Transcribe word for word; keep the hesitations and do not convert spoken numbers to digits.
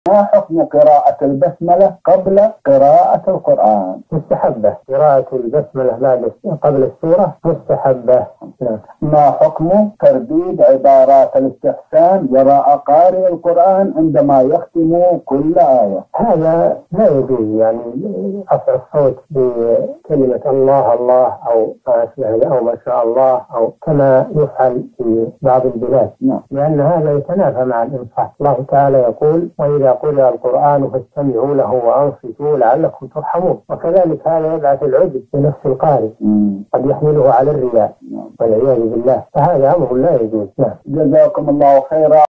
ما حكم قراءة البسملة قبل قراءة القرآن؟ مستحبة. قراءة البسملة بعد قبل السورة مستحبة. ما حكم ترديد عبارات الاستحسان وراء قارئ القرآن عندما يختم كل آية؟ هذا لا يجوز، يعني رفع الصوت بكلمة الله الله أو ما أشبه أو ما شاء الله أو كما يفعل في بعض البلاد، لأن هذا يتنافى مع الإنصاف. الله تعالى يقول: وإذا قرئ القرآن فاستمعوا له وأنصتوا لعلكم ترحمون. وكذلك هذا يبعث العجب بنفس القارئ، قد يحمله على الرياء والعياذ بالله، فهذا أمر لا يجوز. جزاكم الله خيرا.